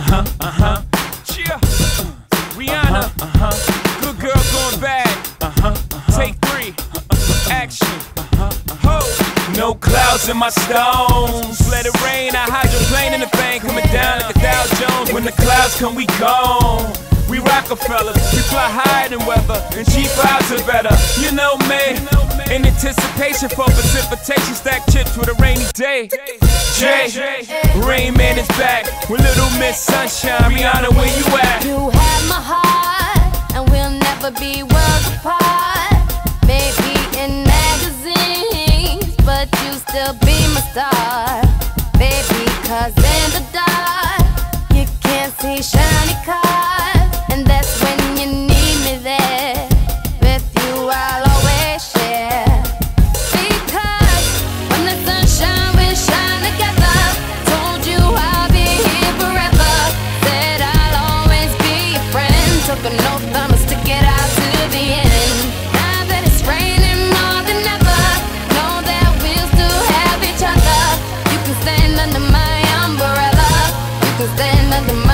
Cheer. Rihanna. Good girl going bad. Take 3. Action. Ho. No clouds in my stones. Let it rain. I hydroplane in the vein, coming down like a Dow Jones. When the clouds come, we gone. We Rockefellers, we fly higher than weather, and G5s are better. You know me, in anticipation for precipitation, stack chips with a rainy day. Jay, Rain Man is back with Little Miss Sunshine. Rihanna, where you at? You have my heart, and we'll never be worlds apart. Maybe in magazines, but you still be my star. Baby, 'cause in the dark, you can't see shiny cars. And that's when you need me there. With you I'll always share. Because when the sun shines, we shine together. Told you I'll be here forever. Said I'll always be your friend. Took an oath, I'ma stick it out to the end. Now that it's raining more than ever, know that we'll still have each other. You can stand under my umbrella. You can stand under my